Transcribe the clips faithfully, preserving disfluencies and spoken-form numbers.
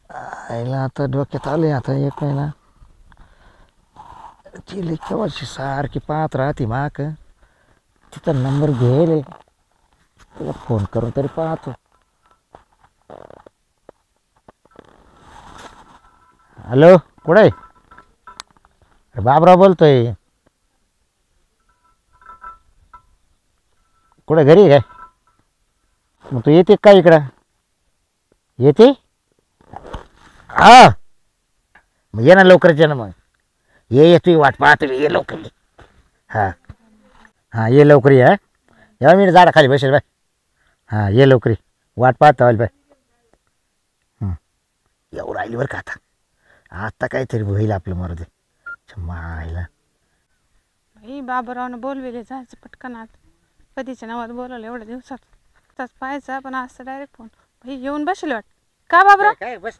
आईला आता डोक्यात आले आता एक महिना ती केव्हाची सारखी पाहत राहते माक तिचा नंबर घेले तिला फोन करून तरी पाहतो. हॅलो कुठे बाबराव बोलतोय. कुठे घरी काय मग तू येते काय इकडं येते. हा मग ये ना लवकरच ये ना मग ये ये तू वाट पाहतो ये लवकर ये. हां हां ये लवकर ये. हा या मी झाडा खाली बसेल बाय. हां ये लवकर ये वाट पाहता बाय. एवढं राहिली बरं का आता आता काहीतरी होईल आपलं मरू मायला. भाई बाबरावनं बोलवेले जायचं पटकन आता कधीच्या नावात बोलवलं एवढ्या दिवसात तास पाहायचा पण आज डायरेक्ट फोन भाई येऊन बसले वाट का बाबराव काय बस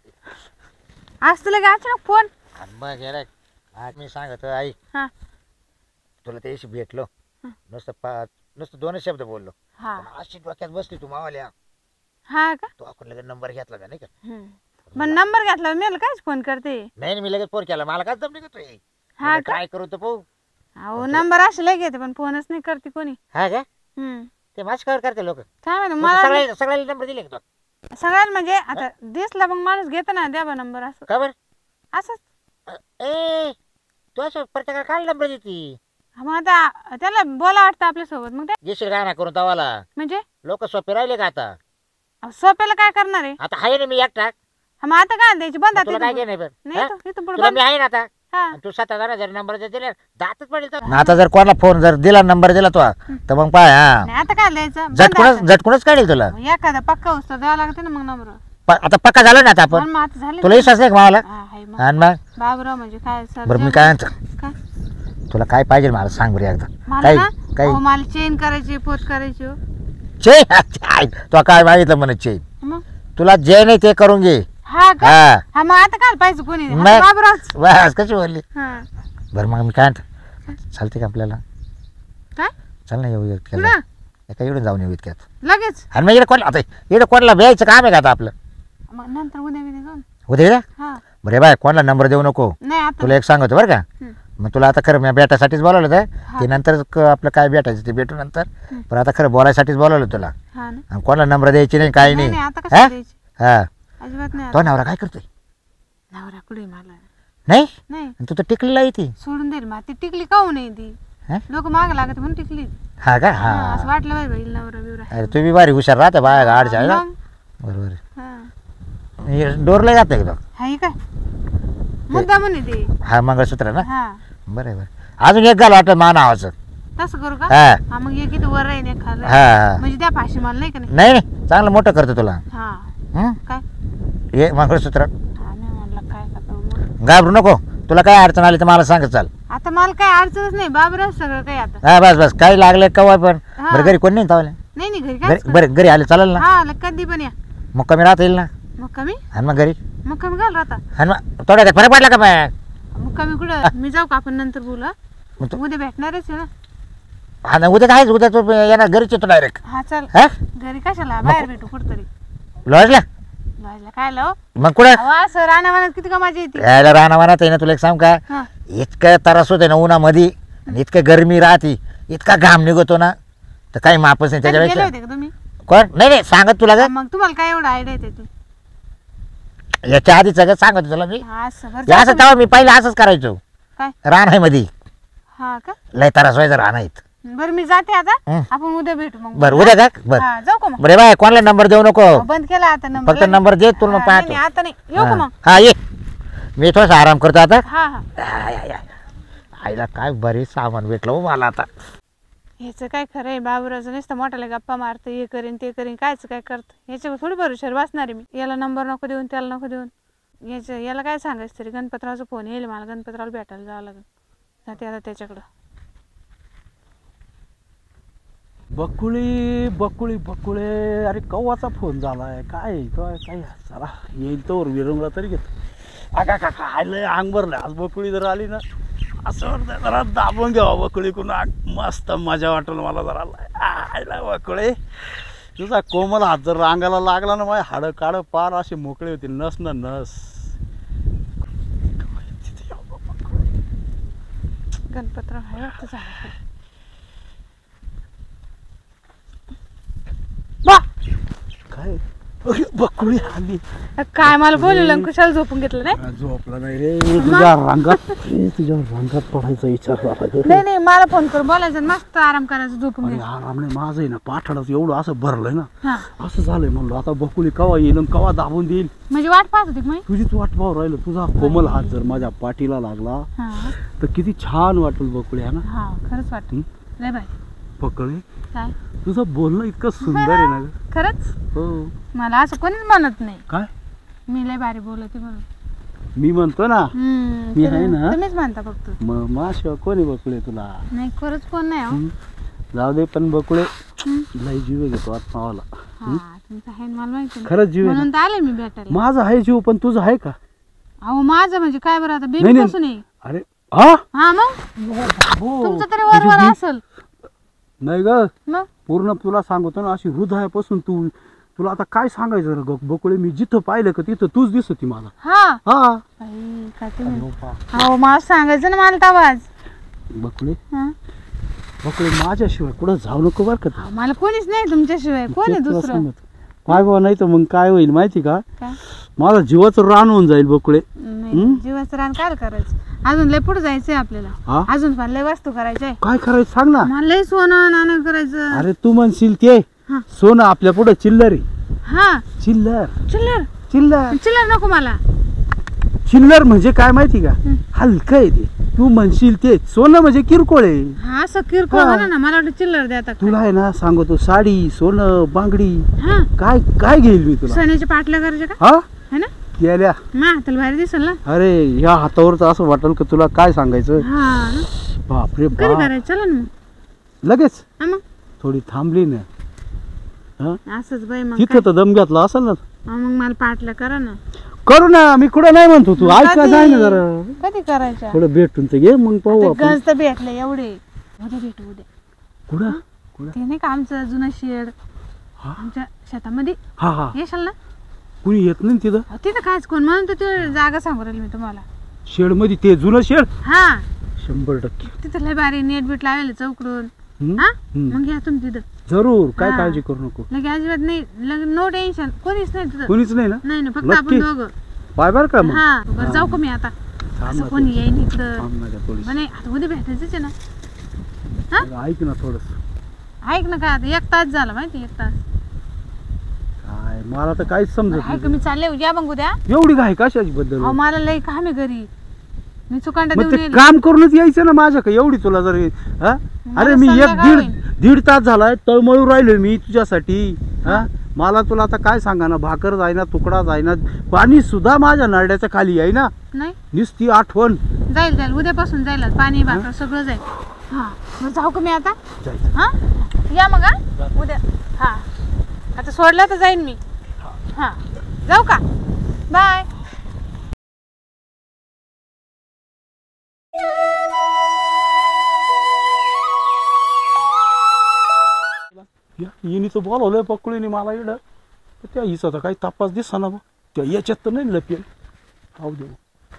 आज तुला काय अचानक फोन मग गेला आज मी सांगतो आई हां तुला त्याशी भेटलो नुसतं पा नुसतं दोनच शब्द बोललो. हां अशी डोक्यात बसली तू मावाल्या. हा का तू आपण लगेच नंबर घेतला का नाही का मग नंबर घेतला मी कायच फोन करते. नाही मी लगेच फोन केला मला काय जमली का तू हा काय करू तर पाहू. अहो नंबर असे घेते पण फोनच नाही करते कोणी. हा का हम्म ते माझ कवर करते लोक काय माहिती मला सगळ्या सगळ्याला नंबर दिले का तू सगळ्यात म्हणजे आता दिसला मग माणूस घेतो ना द्या बा नंबर असं का बरं असंच. ए तू असं प्रत्येकाला काय नंबर देते. मग आता त्याला बोला वाटतं आपल्यासोबत मग ते येशील गाणा करून तवाला म्हणजे लोक सोपे राहिले का आता. अहो, सोप्याला काय करणार आहे आता आहे ना मी एकटा मग आता काय द्यायची बंद तुला काय घे नाही नाही तो- इथं पुढं तुला बंद. मी आहे ना आता हा. तू सात हजार जर नंबर दिले दातच पडेल तर आता जर कोणाला फोन जर दिला नंबर दिला तो तर मग पाय हा नाही आता काय द्यायचं बंद झटकूनच आता. झटकूनच काढेल तुला. मग एखादा पक्का उस्तर द्यावा लागते ना मग नंबर प- आता पक्का झालं ना आता आपण मग आता झाले तुला विश्वास नाही का मला हा, हाय मग. आणि मग बाबराव म्हणजे काय सर बरं मी काय म्हणतो काय तुला काय पाहिजे मला सांग बरं एकदा मला काही ना काही अहो, मला चेन करायची पोत करायची हो. चे तुला काय मागितलं म्हणे चे मग तुला जे नाही ते करून घे. हा का हा हा मग आता काय पाहिजे कोणी मग- आता बाबरावच बस कशी बोलली हा बरं मग मी काय म्हणतो चालते का आपल्याला काय चल ना येऊ इतक्यात कुठं? एका इकडून जाऊन येऊ इतक्यात लगेच आणि मग इकडे कोणला आता इकडे कोणाला भ्यायचं काम आहे का आता आपलं मग नंतर उद्या बिद्या जाऊन उद्या हा बरे बाय कोणाला नंबर देऊ नको नाही आता तुला एक सांगतो बरं का हं. मग तुला आता खरं मी भेटायसाठीच बोलावलं होतं हा. ते नंतर क- आपलं काय भेटायचं ते भेटू नंतर पण आता खरं बोलायसाठीच बोलावलं तुला हा ना आणि कोणाला नंबर द्यायची नाही काही नाही नाही नाही, आता हा? कसं द्यायची हा अजिबात नाही तो आता. नवरा काय करतोय नवरा कुठे मला नाही नाही आणि तू तर टिकलेला आहे ती सोडून देईल मा ती टिकली काहू नाही ती हा? लोक माग लागत म्हणून टिकली हा का हा, हा असं वाटलं बाई बाई नवरा बिवरा अरे तू बी भारी हुशार राहते बाय गाडच्या आहे ना मग बरोबर हा हे डोरला जात एकदम हा हे काय मुद्दा म्हणे ते हा मंगळसूत्र ना हा बरं आहे, बरं आहे. अजून एक घाल वाटत मा नावाचं तसं करू का हा हा मग हे किती वर आहे खाल्लं हा हा. म्हणजे त्या फाशी मला नाही का नाही नाही नाही चांगलं मोठं करतो तुला हा हं? काय हे मंगळसूत्र हा नाही म्हणलं काय का मग घाबरू नको तुला काय अडचण आली तर मला सांगत चाल आता मला काय अडचणच नाही बाबरा सगळं काही आता हा बस बस काही लागले कवा पण हा. बरं घरी कोण नाही तावले नाही नाही घरी काय घरी बरं घरी आले चालेल ना हा ल- कधी पण या मग कमी राहता येईल ना मग कमी आणि मग घरी मग कमी घाल राहता आणि मग थोडा काय फरक पडला का बाय मग कमी कुठं मी जाऊ का आपण नंतर बोलू हा? मग तू उद्या भेटणारच आहे ना हा ना उद्या काय उद्या तू येणार घरीच येतो डायरेक्ट हा चल हा घरी कशाला बाहेर भेटू कुठतरी लॉजला लॉजला काय लाव मग कुठं असं रानावानात किती का माझी येते यायला राहणार वाहणार आहे ना तुला एक सांग का हा इतकं त्रास होते ना उन्हामध्ये आणि इतकं गरमी राहते इतका घाम निघतो ना तर काही मापच नाही कधी गेले त्याच्यापेक्षा होते का तुम्ही कोण नाही नाही सांगत तुला हा, ग मग तुम्हाला काय एवढं आयडिया येते ते याच्या आधी सगळं सांगत तुला मी हा असं बरं हे जा असं तुम्ही. तेव्हा मी पहिले असंच करायचो काय रान मध्ये हा का लय त्रास व्हायचा रानाईत बरं मी जाते आता हं. आपण उद्या भेटू मग बरं उद्या का बरं हा जाऊ का मग बरे बाय कोणाला नंबर देऊ नको अहो, बंद केला आता नंबर फक्त नंबर दे तुला मग हा, पाहतो नाही, नाही, आता नाही येऊ का हा. मग हा ये मी थोडासा आराम करतो आता हा हा आय, आय, आय. आईला काय बरीच सामान भेटलं हो मला आता ह्याचं काय खरं आहे बाबूराचं नुसतं मोठ्याला गप्पा मारतं हे करीन ते करीन कायच काय करतं ह्याच्यावर थोडी भरोशावर वाचणार आहे मी याला नंबर नको देऊन त्याला नको देऊन याचं याला काय सांगायचं तरी गणपतरावचा फोन येईल मला गणपतरावला भेटायला जावं लागेल जाते आता त्याच्याकडं बकुळी बकुळी बकुळे अरे कव्वाचा फोन झालाय काय काय काय चला येईल तर विरंगला तरी घेतो आका का खायला अंग भरलं आज बकुळी जर आली ना असं वाटतं जरा दाबून घ्यावा बकुळी कुणा मस्त मजा वाटेल मला जरा आयला बकुळे तुझा कोमल हात जर रांगाला लागला ना माझ्या हाडं काढ पार असे मोकळे होतील नस ना नस. गणपतराव आहे वाटतं झालं. बा काय बकुळी आली. काय मला बोलवलं कुशाला झोपून घेतलं नाही. झोपला नाही रे तुझ्या रंगात तुझ्या रंगात पडायचा विचार झाला. नाही नाही मला फोन करून बोलायचं मस्त आराम करायचं झोपून अरे घ्यायचं. आराम नाही माझं आहे ना पाठडाच एवढं असं भरलंय ना हा असं झालंय म्हणलं आता बकुळी कवा येईल आणि कवा दाबून देईल. म्हणजे वाट पाहत होती का मी. तुझीच वाट पाहू राहिलं. तुझा कोमल हात जर माझ्या पाठीला लागला हा तर किती छान वाटेल बकुळी. आहे ना हा खरंच वाटत लय बाई. बकुळी काय तुझं बोलणं इतकं सुंदर आहे ना ग. खरंच हो मला असं कोणीच म्हणत नाही. काय मी लय भारी बोलते म्हणून. मी म्हणतो ना हम्म, मी तुम्ही- आहे ना? तुम्हीच म्हणता फक्त. मग माशिवा कोणी बकुळे तुला. नाही खरंच कोण नाही हो. हं? जाऊ दे पण बकुळे हं. लय जीव घेतो आत्मावाला. हा तुमचं आहे ना, मला माहिती ना. खरंच जीव आहे म्हणून ना. तर आले मी भेटायला. माझा आहे जीव पण तुझं आहे का. अहो माझं म्हणजे काय बरं आता नाही, बेबी नाही. पासून आहे. अरे हा हा मग हो. तुमचं तरी वरवर असेल नाही ग मग. पूर्ण तुला सांगतो ना अशी हृदयापासून तू तुला आता काय सांगायचं रे ग बकुळे. मी जिथं पाहिलं का तिथं तूच दिसती मला. हा हा बाई, काय तुम्ही अहो मला सांगायचं ना मला आवाज. बकुळे हा बकुळे माझ्याशिवाय कुठं जाऊ नको बरं का तू. अहो, मला कोणीच नाही तुमच्याशिवाय. कोण आहे तेच तुला दुसरं. सांगतो. काय बाबा नाही तर मग काय होईल माहिती का काय माझा जीवाचं रान होऊन जाईल बकुळे. नाही जीवाचं रान काय करायचं. अजून लय पुढे जायचंय आपल्याला. हा अजून पण लय वस्तू करायच्या. काय करायचं सांग ना. मला लय सोनं नाणं करायचं. अरे तू म्हणशील ते हा. सोनं आपल्या पुढे चिल्लर आहे. हा चिल्लर चिल्लर चिल्लर चिल्लर नको मला. चिल्लर म्हणजे काय माहिती का हं. हलकं आहे ते. तू म्हणशील ते सोनं म्हणजे किरकोळ आहे. हा असं किरकोळ हा. म्हणा ना. मला वाटतं चिल्लर द्या आता. तुला आहे ना सांगतो साडी सोनं बांगडी हा काय काय घेईल मी तुला. सोन्याच्या पाटल्या करायच्या का हा है ना. गेल्या मा हाताला भारी दिसल ना. अरे ह्या हातावर तर असं वाटेल का तुला काय सांगायचं. हा ना. बापरे कधी बाप. करायचं चला ना मग. लगेच हा मग थोडी थांबली ना हा असंच बाई मग तिथं तर दम घेतला असेल ना. काय? हा, मग मला पाटल्या करा ना. करू ना मी कुठं नाही म्हणतो तू ऐका कधी? जाय ना जरा कधी करायच्या. थोडं भेटून तर घे मग पाहू ते आपण. गंज तर भेटले एवढे. उद्या भेटू उद्या. कुठं कुठं ते नाही का आमचं जुनं शेड हा आमच्या शेतामध्ये हा हा येशाल ना. कुणी येत नाही तिथं अहो, तिथं कायच कोण म्हणून तर ते जागा सांगू राहील मी तुम्हाला. शेड मध्ये ते जुनं शेड हा शंभर टक्के. तिथं लय भारी नेट बीट लावले चौकडून. हं? हा हं. मग या तुम्ही तिथं. जरूर काय हा. काळजी करू नको. लगे अजिबात नाही लगे नो टेन्शन कोणीच नाही तिथं. कुणीच नाही ना नाही ना फक्त नक्की? आपण दोघं. पाय बर का मग हा बरं जाऊ का मी आता. थांब असं ना कोणी थोडं. येईन इथं. थांब ना गं थोडीशी. म्हणे आता उद्या भेटायचंच आहे ना. अगं ऐक ना थोडस. ऐक ना काय आता एक तास झाला माहिती एक तास. काय मला तर काहीच समजत ऐक नाही. मी चालले या मग उद्या. एवढी घाई कशाची बद्दल. अहो मला लई काम आहे घरी. मी चुकांडा मग देऊन ते येईल. काम करूनच यायचं ना माझ्या का एवढी तुला जर हा मला अरे मी एक संध्याकाळ दीड दीड तास झालाय तळमळू राहिलोय मी तुझ्यासाठी. हा मला तुला आता काय सांगा ना भाकर जाईना तुकडा जाईना पाणी सुद्धा माझ्या नरड्याच्या खाली आहे ना. नाही नुसती आठवण. जाईल जाईल उद्यापासून जाईल आज. पाणी भाकर सगळं जाईल. हा मग जाऊ का मी आता. जायचं. हा या मग हा उद्या. हा आता सोडलं तर जाईन मी. हा जाऊ का बाय. या हिनीचं बोलवलंय पकडून मला इकडं त्या हिचा तर काही तपास दिसा ना त्या याच्यात तर नाही लपेल. पाहू दे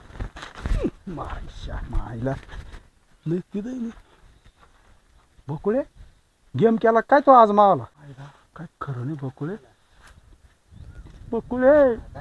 मायशा मायला नाही तिथं नाही बकुळे गेम केला काय तो आज मावाला. काय खरं नाही बकुळे बकुळे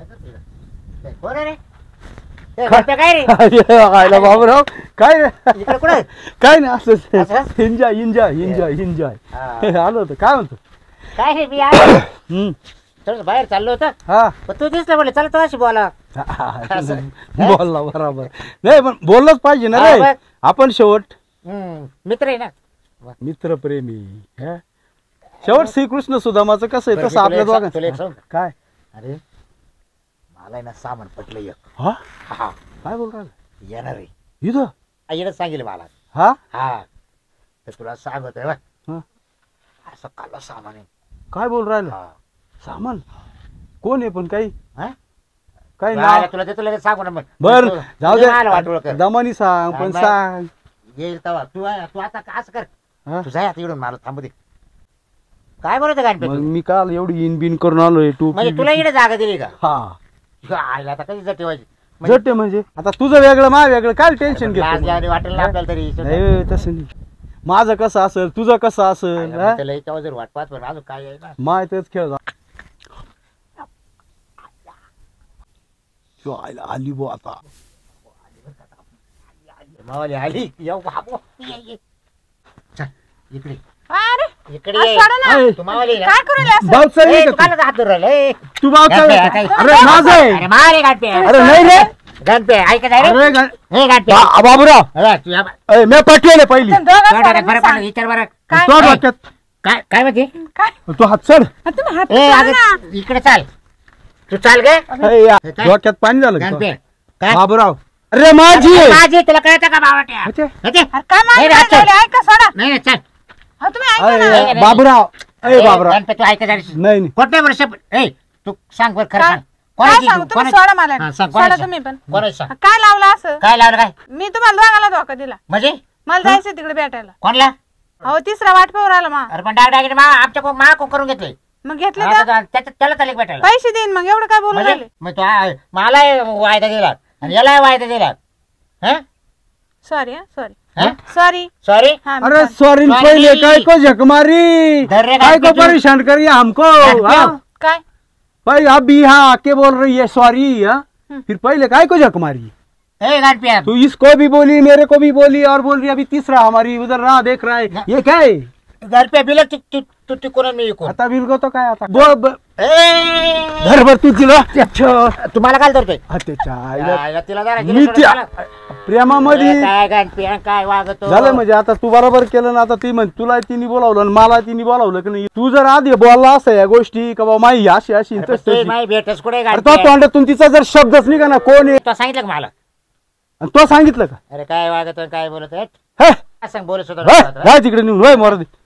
काय रे आयला बाबूराव काय रे इकडे कुठे काय नाही असं असं? एन्जॉय एन्जॉय एन्जॉय एन्जॉय हा. आलो होतं काय म्हणतो. काय रे मी आलो हम्म थोडं बाहेर चाललो होतं हा पण तू दिसला म्हणलं चला तो अशी बोला असं. बोलला बरोबर नाही पण बोललंच पाहिजे ना हा, रे. बस. आपण शेवट हम्म, मित्र आहे ना. मित्रप्रेमी हे शेवट श्रीकृष्ण सुदामाचं कसं आहे बरं, तसं मी आपल्या तुला एक- तुला एक दोघांचं सांगू? काय अरे मला आहे ना सामान पटलं एक. हा हा काय बोल राहिला येणार आहे इथं आईनं सांगितलं मला. हा हा तर तुला सांगत आहे बा हा. असं काला सामान आहे. काय बोल राहिला हा. सामान कोण आहे पण काही हा? काही राहिला नाव तुला ते तुला सांगू ना मग बर तू- जाऊ तुझं मला वाटोळं दे कर. दमानी सांग पण हा, सांग येईल तेव्हा तू आहे- तू आता असं कर हा? तू जाय आता इकडून मला थांबू दे. काय बोलत गणपती मग तू? मी काल एवढी इन बिन करून आलोय टोपी म्हणजे तुला इकडे जागा दिली का हा आयला आता कधी जटे व्हायची म्हणजे जटे म्हणजे आता तुझं वेगळं माझं वेगळं काय टेन्शन लाज घेतो लावणी वाटेल ना आपल्याला तरी नाही तसं नाही माझं कसं असेल तुझं कसं असेल हा? त्याला याच्यावर जर वाट पाहत पण अजून काय आहे ना माय तेच खेळ जा. यो, आईला आली बो आता मावाली आली येऊ बाबू ये, ये. चल इकडे अरे इकडे आज ये. सोडा ना. अय, तू मावाली ना? काय करू राहिले असं? भाऊ चल ए, ये तू का काला हात धरून राहिला, ए? तू? तू भाऊ चल गणपे, काय? अरे माझं आहे अरे मारे गाठपे अरे नाही रे गणपे ऐकत आहे रे अरे ग- हे गाठपे बा- बाबूराव अरे, तू या बा- अय, मी पटलेले पहिली तुम्ही दोघं तू सोडा, डोक्यात मी बरं सांग. पडलं, विचार बरं काय? तो काय? डोक्यात काय काय म्हणते काय? तू हात चढ हा, तुम्ही हात ए सोडा अगं ना. इकडे चाल तू चाल गे अय, या, हे काय? डोक्यात पाणी झालं का गणपे तो? काय बाबूराव अरे माझी आहे. माझी तुला कळतं का बावट्या अच्छा. हटे. अरे काय मागे नाही, नाही, राहिले? ऐका सोडा नाही नाही चल हा तुम्ही ऐका अय, ना. नाही, नाही. बाबूराव अय ए, बाबूराव गणपे तू ऐकत आहे नाही नाही कोणत्या वर्ष ए तू सांग बरं खरं काय? सांग काय कोणाची सांगू तू? तुम्ही कोणाची? सोडा मला हा, सांग सोडा कोणाची? तुम्ही पण कोणाची सांग हा, काय लावलं असं काय लावलं काय मी तुम्हाला दोघाला धोका दिला म्हणजे मला जायचं तिकडे भेटायला कोणला अहो तिसरा वाट पाहून आला मा अरे पण डाग डाग मा आमच्या को मा को करून घेतले मग घेतले आता तर त्या- त्याच्या- त्याला चालेल भेटायला पैसे देईन मग एवढं काय बोलू म्हणजे राहिले मग तू आ- मला वायदा दिला आणि याला वायदा दिला हा सॉरी सॉरी हा? सॉरी सॉरी हा मी अरे sorry. Sorry Sorry. पहले काय को झक मारी धर रे काय को गणपती. परेशान करिए हमको गणपती. हाँ? काय भाई अभी यहाँ आके बोल रही है सॉरी हाँ? हम्म। फिर पहले काय को झक मारी ए गणपिया तू इसको भी बोली मेरे को भी बोली और बोल रही अभी तीसरा हमारी उधर रहा देख रहा है ये क्या है गणपिया बिलक तू तू तू तिकून मी इकून आता बिल को तो काय आता बो- ब- ए घर भर तू तिला अच्छा तुम्हाला काय धरतोय त्याच्या आईला या- तिला जरा मी गिऱ्हाईक त्या सोडून चला. प्रेमामध्ये ए, काय गणपिया काय वागतो झालं म्हणजे आता तू बरोबर केलं ना आता ती म्हण तुला तिने बोलावलं आणि मला तिने बोलावलं की नाही तू जर आधी बोलला असं या गोष्टी का बाबा माही अशी अशी अरे पण तशी- तू माही भेटच कुठे अरे तो गणपिया तोंडातून तिचा जर शब्दच निघा ना कोण आहे तो सांगितलं का मला आणि तो सांगितलं का अरे काय वागतो काय बोलत आहे हे काय सांग बोलत होय, सुद्धा जाय तिकडे निघून होय मोरदे